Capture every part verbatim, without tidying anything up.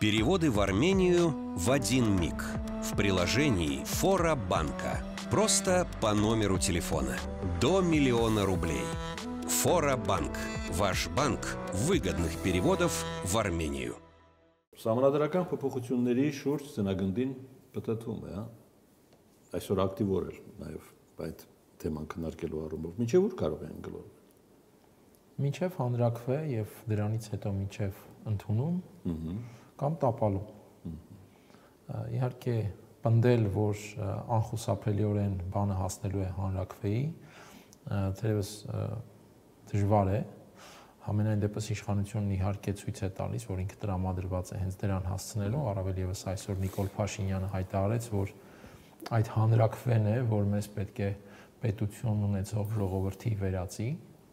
Переводы в Армению в один миг. В приложении Фора Банка. Просто по номеру телефона. До миллиона рублей. Фора Банк. Ваш банк выгодных переводов в Армению. Սահմանադրական փոփոխությունների շուրջ ծնագնդին պատտվում է, հա։ Այսօր ակտիվոր է նաև այդ թեման քննարկելու առումով։ Մինչև ուր կարող են գլորվել։ Մինչև հանրակրվե եւ դրանից հետո մինչև ընդունում կամ տապալում։ Իհարկե պնդել, որ անխուսափելիորեն բանը հասնելու է հանրակրվեի, թերևս դժվար է։ Համենայն դեպս իշխանությունն իհարկե ցույց է տալիս, որ ինքը տրամադրված է հենց դրան հասցնելու, առավել եւս այսօր Նիկոլ Փաշինյանը հայտարարեց, որ այդ հանրակրվեն է, որ մեզ պետք է պետություն ունեցող ժողովրդի վերածի։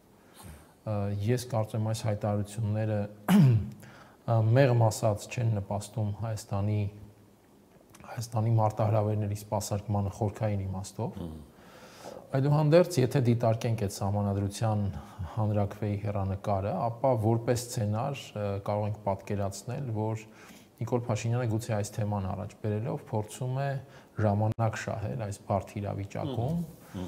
Ես կարծում եմ այս հայտարարությունները մեղմ ասած չեն նպաստում Հայաստանի Հայաստանի մարտահրավերների սպասարկմանը խորքային իմաստով։ Այդուհանդերձ, եթե դիտարկենք այդ սահմանադրության հանրակրվեի հեռանկարը, ապա որպես սցենար կարող ենք պատկերացնել, որ Նիկոլ Փաշինյանը գուցե այս թեման առաջ բերելով փորձում է ժամանակ շահել այս բարդ իրավիճակում,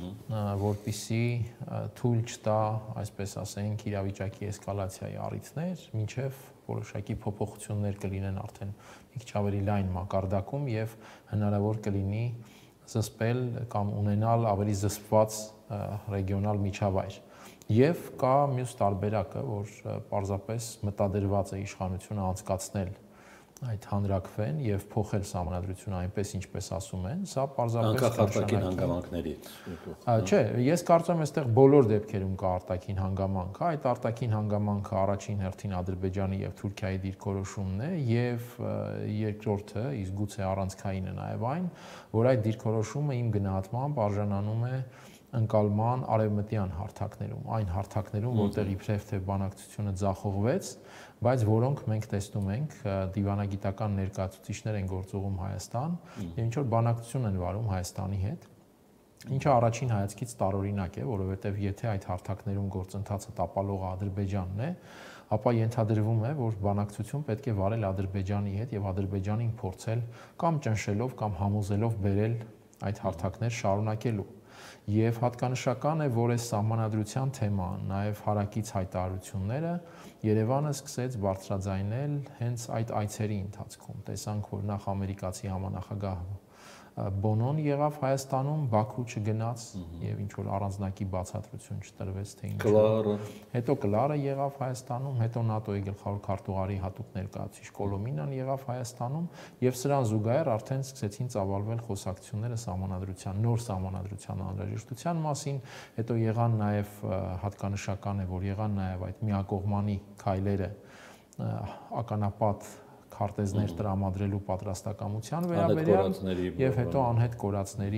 որպեսզի թույլ չտա, այսպես ասենք, իրավիճակի էսկալացիայի առիթներ, մինչև որոշակի փոփոխություններ կլինեն արդեն մի քիչ ավելի լայն մակարդակում եւ հնարավոր կլինի զսպել կամ ունենալ ավելի զսպված ռեգիոնալ միջավայր։ Եվ կա մյուս տարբերակը, որ պարզապես մտադրված է իշխանությունը անցկացնել այդ հանրակրվեն եւ փոխել սահմանադրությունը այնպես, ինչպես ասում են, սա պարզապես արտաքին հանգամանքներից։ Չէ, ես կարծում եմ, այստեղ բոլոր դեպքերում կա արտաքին հանգամանք, այդ արտաքին հանգամանքը առաջին հերթին Ադրբեջանի եւ Թուրքիայի դիրքորոշումն է եւ երկրորդը, իսկ գուցե առանցքայինը նաեւ այն, որ այդ դիրքորոշումը իմ գնահատմամբ արժանանում է ընկալման արևմտյան հարթակներում, այն հարթակներում, որտեղ իբրև թե բանակցությունը ձախողվեց, բայց որոնք մենք տեսնում ենք դիվանագիտական ներկայացուցիչներ են գործողում Հայաստան եւ ինչ որ բանակցություն են վարում Հայաստանի հետ, ինչը առաջին հայացքից տարօրինակ է, որովհետեւ եթե այդ հարթակներում գործընթացը տապալողը Ադրբեջանն է, ապա ենթադրվում է, որ բանակցություն պետք է վարել Ադրբեջանի հետ եւ Ադրբեջանին փորձել կամ ճնշելով կամ համոզելով բերել այդ հարթակներ շարունակելու։ Եվ հատկանշական է, որ այս սահմանադրության թեման, նաև հարակից հայտարարությունները Երևանը սկսեց բարձրաձայնել հենց այդ այցերի ընթացքում։ Տեսանք, որ նախ ամերիկացի համանախագահ Բոնոն եղավ Հայաստանում, Բաքու չգնաց եւ ինչ որ առանձնակի բացատրություն չտրվեց, թե ինչու։ Կլարը։ Հետո Կլարը եղավ Հայաստանում, հետո ՆԱՏՕ-ի գլխավոր քարտուղարի հատուկ ներկայացուցիչ Կոլոմինան եղավ Հայաստանում եւ սրան զուգահեռ արդեն սկսեցին ծավալվել խոսակցությունները սահմանադրության, նոր սահմանադրության անհրաժեշտության մասին, հետո եղան նաեւ հատկանշական է, որ եղան նաեւ այդ միակողմանի քայլերը ականապատ քարտեզներ տրամադրելու պատրաստակամության վերաբերյալ եւ հետո անհետ կորածների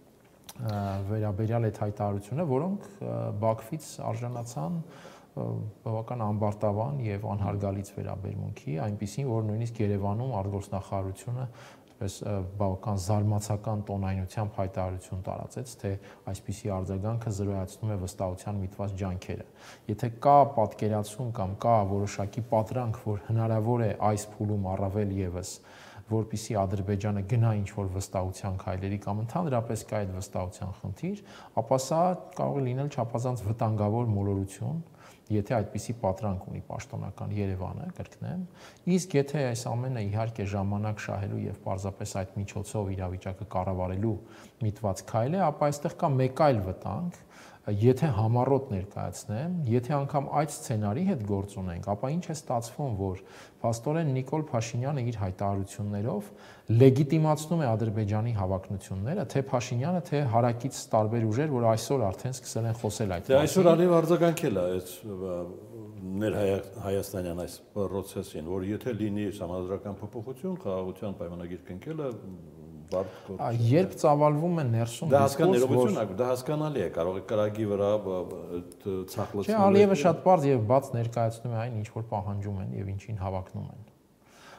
վերաբերյալ այդ հայտարարությունը, որոնք Բաքվից արժանացան բավական ամբարտավան եւ անհարգալից վերաբերմունքի, այնպիսին, որ նույնիսկ Երևանում արտգործնախարարությունը այսպես բավական զարմացական տոնայնությամբ հայտարարություն տարածեց, թե այսպիսի արձագանքը զրոյացնում է վստահության միտված ջանքերը։ Եթե կա պատկերացում կամ կա որոշակի պատրանք, որ հնարավոր է այս փուլում առավել եւս, որպիսի Ադրբեջանը գնա ինչ-որ վստահության քայլերի կամ ընդհանրապես կա այդ վստահության խնդիր, ապա սա կարող է լինել չափազանց վտանգավոր մոլորություն, եթե այդպիսի պատրանք ունի պաշտոնական Երևանը, կրկնեմ, իսկ եթե այս ամենը իհարկե ժամանակ շահելու եւ պարզապես այդ միջոցով իրավիճակը կառավարելու միտված քայլ է, ապա այստեղ կա մեկ այլ վտանգ, եթե համառոտ ներկայացնեմ, եթե անգամ այդ սցենարի հետ գործ ունենք, ապա ինչ է ստացվում, որ փաստորեն Նիկոլ Փաշինյանը իր հայտարարություններով լեգիտիմացնում է Ադրբեջանի հավակնությունները, թե Փաշինյանը, թե հարակից տարբեր ուժեր, որ այսօր արդեն սկսել են խոսել այդ մասին։ Դե այսօր արիվ արձագանքել է այս ներհայաստանյան այս process-ին, որ եթե լինի համազգայական փոփոխություն, խաղաղության պայմանագիր կնքելը Երբ ծավալվում է ներսում դիսկուրս, դա հասկանալի է, կարող է կրակի վրա ցախլացնել։ Չէ, Ալիևը շատ բարձ եւ բաց ներկայացնում է այն, ինչ որ պահանջում են եւ ինչին հավակնում են։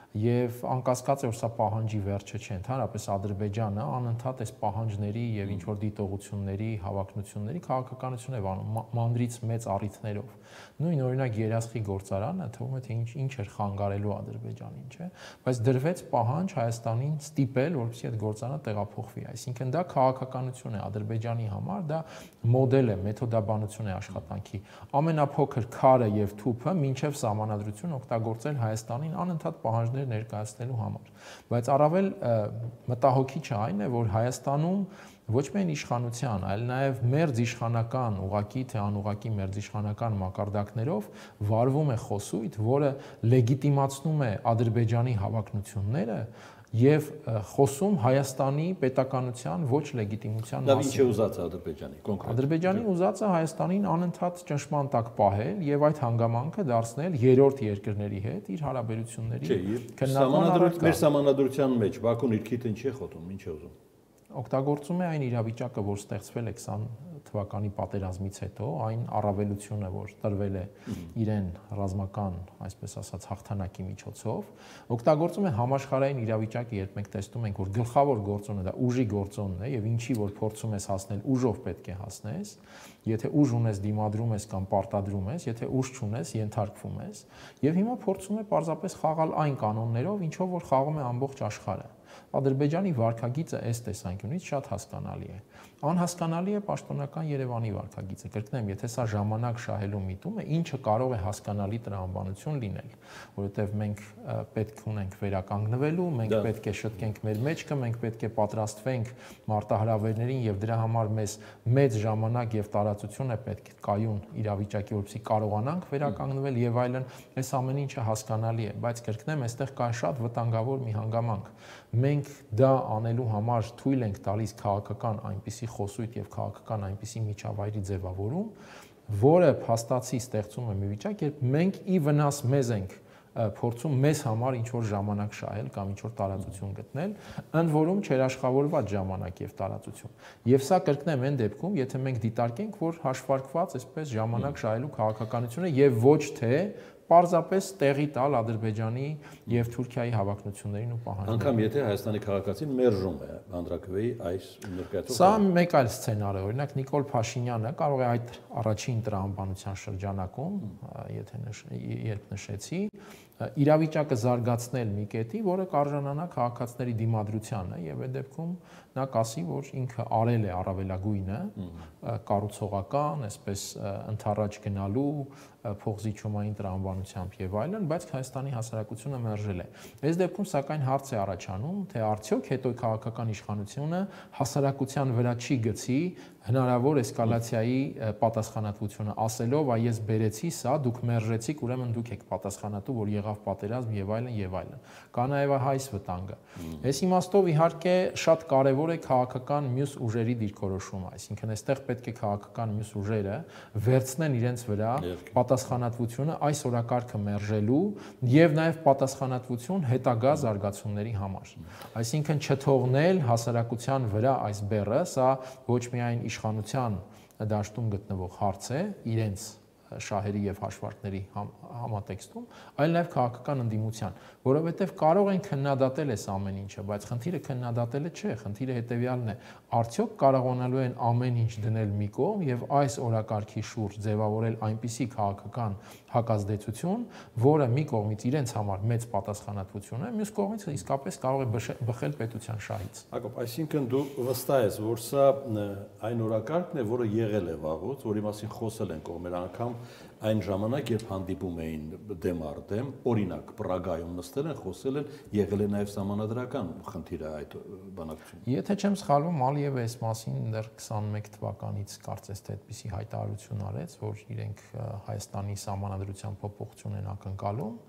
Եվ անկասկած է որ սա պահանջի վերջը չէ, ընդհանրապես Ադրբեջանը անընդհատ այս պահանջների եւ ինչ որ դիտողությունների, հավակնությունների քաղաքականություն է անում մանրից մեծ առիթներով։ Նույն օրինակ երասխի գործարանը թվում է թե ինչ ինչ էր խանգարելու Ադրբեջանին, չէ՞, բայց դրվեց պահանջ Հայաստանին ստիպել, որպեսզի այդ գործարանը տեղափոխվի։ Այսինքն դա քաղաքականություն է Ադրբեջանի համար, դա մոդել է, մեթոդաբանություն է աշխատանքի։ Ամենափոքր քարը եւ թուփը մինչեւ սահմանադրություն օգտագործել Հայաստանին անընդհատ պահանջներ ներկայացնելու համար, բայց առավել մտահոգիչ այն է, որ Հայաստանում ոչ միայն իշխանության, այլ նաև մերձ իշխանական, ուղակի թե անուղակի մերձ իշխանական մակարդակներով վարվում է խոսույթ, որը լեգիտիմացնում է Ադրբեջանի հավակնությունները եւ խոսում Հայաստանի պետականության ոչ լեգիտիմության մասին։ Դա ինչ է ուզածը Ադրբեջանի կոնկրետ։ Ադրբեջանի ուզածը Հայաստանին անընդհատ ճնշման տակ պահել եւ այդ հանգամանքը դարձնել երրորդ երկրների հետ իր հարաբերությունների քննարկման։ Մեր սահմանադրության մեջ Բաքուն իր քիթը ինչ է խոթում, ինչ է ուզում։ Օգտագործում է այն իրավիճակը, որ ստեղծվել է քսան թվականի պատերազմից հետո, այն առավելությունը, որ տրվել է իրեն ռազմական, այսպես ասած, հաղթանակի միջոցով, օգտագործում է համաշխարհային իրավիճակը, երբ մենք տեսնում ենք, որ գլխավոր գործոնը դա ուժի գործոնն է եւ ինչի որ փորձում ես հասնել, ուժով պետք է հասնես, եթե ուժ ունես դիմադրում ես կամ պարտադրում ես, եթե ուժ չունես ենթարկվում ես, եւ հիմա փորձում է պարզապես խաղալ այն կանոններով, ինչով որ խաղում է ամբողջ աշխարհը։ Ադրբեջանի վարքագիծը այս տեսանկյունից շատ հասկանալի է։ Անհասկանալի է պաշտոնական Երևանի վարքագիծը։ Կրկնեմ, եթե սա ժամանակ շահելու միտում է, ինչը կարող է հասկանալի տրամաբանություն լինել, որովհետև մենք պետք ունենք վերականգնվելու, մենք պետք է շտկենք մեր մեջքը, մենք պետք է պատրաստվենք մարտահրավերներին եւ դրա համար մեզ մեծ ժամանակ եւ տարածություն է պետք կայուն իրավիճակի, որպեսզի կարողանանք վերականգնվել եւ այլն, այս ամեն ինչը հասկանալի է, բայց կրկնեմ, այստեղ կա շատ վտանգավոր մի հանգամանք։ Մենք դա անելու համար թույլ ենք տալիս քաղաքական այնպիսի խոսույթ եւ քաղաքական այնպիսի միջավայրի ձևավորում, որը փաստացի ստեղծում է մի վիճակ, երբ մենք ի վնաս մեզ ենք փորձում մեզ համար ինչ որ ժամանակ շահել կամ ինչ որ տարածություն գտնել, ընդ որում չերաշխավորված ժամանակ եւ տարածություն։ Եվ սա կրկնեմ այն դեպքում, եթե մենք դիտարկենք, որ հաշվարկված այսպես ժամանակ շահելու քաղաքականությունը եւ ոչ թե պարզապես տեղի տալ Ադրբեջանի եւ Թուրքիայի հավակնություններին ու պահանջներին։ Անկամ եթե Հայաստանի քաղաքացին մերժում է հանրաքվեի այս ներկայացումը։ Սա մեկ այլ սցենար է, օրինակ Նիկոլ Փաշինյանը կարող է այդ առաջին տրամաբանության շրջանակում, եթե երբ նշեցի, իրավիճակը զարգացնել մի կետի, որը կարժանանա քաղաքացիների դիմադրությանը եւ այդ դեպքում նա կասի, որ ինքը արել է առավելագույնը կառուցողական, այսպես ընթառաջ գնալու փողզիջումային տրամաբանությամբ եւ այլն, բայց Հայաստանի հասարակությունը մերժել է։ Այս դեպքում սակայն հարց է առաջանում, թե արդյոք հետո քաղաքական իշխանությունը հասարակության վրա չի գցի հնարավոր էսկալացիայի պատասխանատվությունը ասելով, այ ես բերեցի սա, դուք մերժեցիք, ուրեմն դուք եք պատասխանատու, որ եղավ պատերազմ եւ այլն եւ այլն։ Կա նաեւ այս վտանգը։ Այս իմաստով իհարկե շատ կարեւոր է քաղաքական մյուս ուժերի դիրքորոշումը, այսինքն այստեղ պետք է քաղաքական մյուս ուժերը վերցնեն իրենց վրա պատասխանատվությունը այս օրակարգը մերժելու եւ նաեւ պատասխանատվություն հետագա զարգացումների համար։ Այսինքն չթողնել հասարակության վրա այս բեռը, սա ոչ միայն իշխանության դաշտում գտնվող հարց է իրենց շահերի եւ հաշվարկների համատեքստում, այլ նաեւ քաղաքական ընդդիմության, որովհետեւ կարող են քննադատել այս ամեն ինչը, բայց խնդիրը քննադատելը չէ, խնդիրը հետեւյալն է. արդյոք կարողանալու են ամեն ինչ դնել մի կողմ եւ այս օրակարգի շուրջ ձևավորել այնպիսի քաղաքական հակազդեցություն, որը մի կողմից իրենց համար մեծ պատասխանատվություն է, մյուս կողմից իսկապես կարող է բխել պետության շահից։ Հակոբ, այսինքն դու վստահ ես, որ սա այն օրակարգն է, որը եղել է վաղուց, որի մասին խոսել են կողմերը անգամ այն ժամանակ, երբ հանդիպում էին դեմ առ դեմ, օրինակ Պրագայում նստել են, խոսել են, եղել է նաև սահմանադրական խնդիրը այդ բանակցությունը։ Եթե չեմ սխալվում, Ալիևը այս մասին դեռ քսանմեկ թվականից կարծես թե այդպիսի հայտարարություն արեց, որ իրենք Հայաստանի սահմանադրության փոփոխություն են ակնկալում։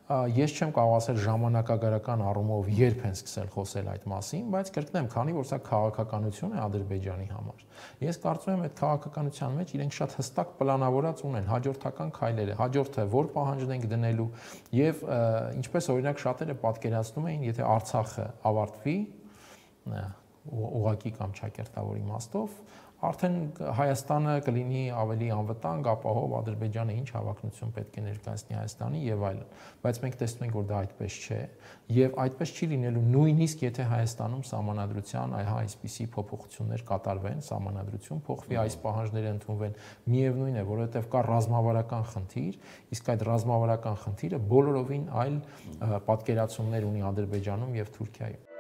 Ես չեմ կարող ասել ժամանակագարական առումով երբ են սկսել խոսել այդ մասին, բայց կրկնեմ, քանի որ սա քաղաքականություն է Ադրբեջանի համար։ Ես կարծում եմ, այդ քաղաքականության մեջ իրենք շատ հստակ պլանավորած ունեն հաջորդական քայլերը, հաջորդը որ պահանջն ենք դնելու եւ ինչպես օրինակ շատերը պատկերացնում էին, եթե Արցախը ավարտվի ուղղակի կամ ճակերտավոր իմաստով, արդեն Հայաստանը կլինի ավելի անվտանգ, ապահով, Ադրբեջանը ինչ հավակնություն պետք է ներկայացնի Հայաստանի եւ այլն, բայց մենք տեսնում ենք, որ դա այդպես չէ եւ այդպես չի լինելու նույնիսկ եթե Հայաստանում սահմանադրության այ այսպիսի փոփոխություններ կատարվեն, սահմանադրություն փոխվի, այս պահանջները ընդունվեն, միևնույն է, որովհետեւ կա ռազմավարական խնդիր, իսկ այդ ռազմավարական խնդիրը բոլորովին այլ պատկերացումներ ունի Ադրբեջանում եւ Թուրքիայում։